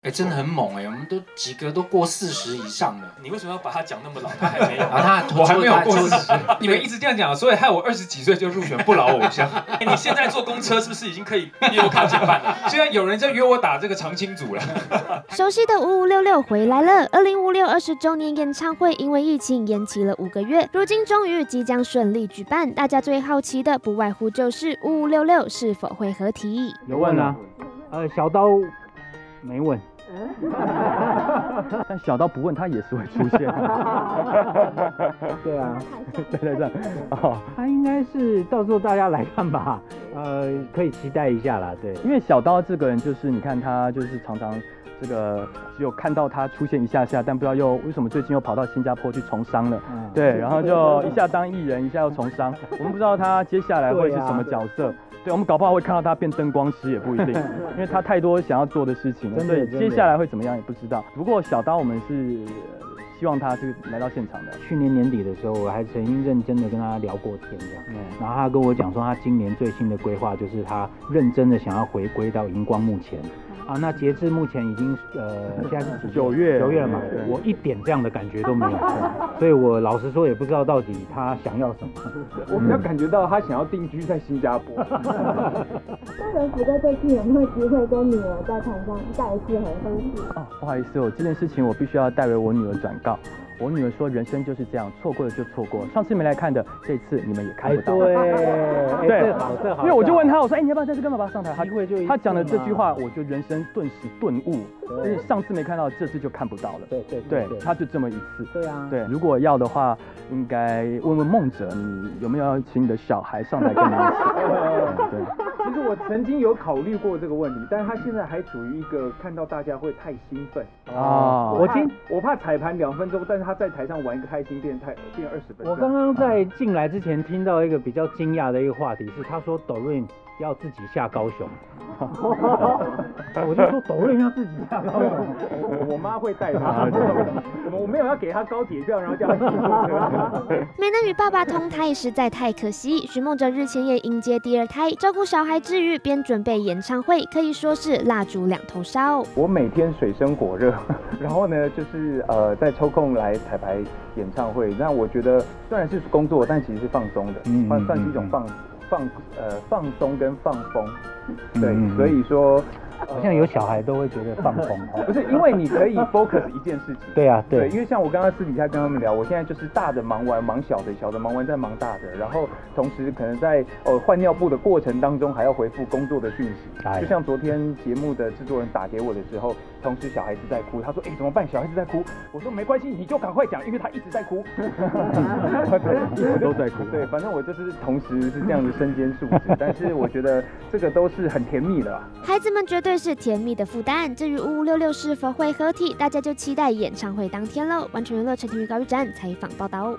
真的很猛我们都几个都过40以上了。 你为什么要把他讲那么老？他还没有我还没有过40。你们一直这样讲，所以害我20几岁就入选不老偶像。 你现在坐公车是不是已经可以约我卡减半了？ 现在有人在约我打这个长青组了。 熟悉的5566回来了，2056 20周年演唱会因为疫情延期了5个月，如今终于即将顺利举办。大家最好奇的不外乎就是5566是否会合体。 有问啊，小刀没问。但小刀不问，他也是会出现。对啊，对，他应该是到时候大家来看吧，可以期待一下啦。对，因为小刀这个人就是你看他就是常常这个只有看到他出现一下下，但不知道为什么最近又跑到新加坡去从商了。对，然后就一下当艺人，一下又从商，我们不知道他接下来会是什么角色。对，我们搞不好会看到他变灯光师也不一定，因为他太多想要做的事情了，所以接下来会怎么样也不知道。不过小刀我们是希望他是来到现场的。去年年底的时候，我还曾经认真的跟他聊过天这样，然后他跟我讲说，他今年最新的规划就是他认真的想要回归到荧光幕前。那截至目前已经现在是9月了嘛，我一点这样的感觉都没有，所以我老实说也不知道到底他想要什么。 我比较感觉到他想要定居在新加坡。 那仁福哥这次有没有机会跟女儿在台上再一次合作？ 不好意思，这件事情我必须要代为我女儿转告。我女儿说：“人生就是这样，错过了就错过。上次没来看的，这次你们也看不到。”对，这好。因为我就问她，我说：“你要不要这次跟爸爸上台？”她讲的这句话，我就人生顿时顿悟。就是上次没看到，这次就看不到了。对，她就这么一次。对啊。对，如果要的话，应该问问孟哲，你有没有要请你的小孩上台跟你一起？对。 其实我曾经有考虑过这个问题，但是他现在还处于一个看到大家会太兴奋我怕彩排2分钟，但是他在台上玩一个开心变20分钟。 我刚刚在进来之前听到一个比较惊讶的一个话题是，他说Doreen要自己下高雄。我就说Doreen要自己下高雄， 我妈会带他。我没有要给他高铁票，然后叫他自己坐车。 没能与爸爸同台实在太可惜。许孟哲日前也迎接第2胎，照顾小孩之余边准备演唱会，可以说是蜡烛2头烧。 我每天水深火热，然后呢就是在抽空来彩排演唱会。那我觉得虽然是工作，但其实是放松的，算是一种放松跟放风。对，所以说好像有小孩都会觉得放风。不是，因为你可以 focus 一件事情。对啊，对，因为像我刚刚私底下跟他们聊，我现在就是大的忙完忙小的，小的忙完再忙大的，然后同时可能在换尿布的过程当中还要回复工作的讯息。就像昨天节目的制作人打给我的时候，同时小孩子在哭，他说怎么办？小孩子在哭。我说没关系，你就赶快讲，因为他一直在哭。一直都在哭。对，反正我就是同时是这样的身兼数职，但是我觉得这个都是很甜蜜的。 孩子们绝对是甜蜜的负担。至于5566是否会合体，大家就期待演唱会当天喽。完全娱乐陈庭宇高玉展采访报道。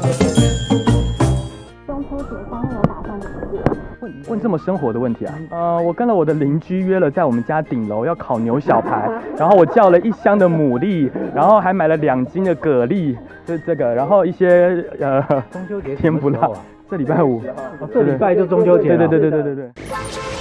中秋节3月有打算怎么过？ 问这么生活的问题啊？我跟了我的邻居约了在我们家顶楼要烤牛小排，然后我叫了1箱的牡蛎，然后还买了2斤的蛤蜊，就是这个，然后一些中秋节甜不辣。这礼拜5， 这礼拜就中秋节了。 对。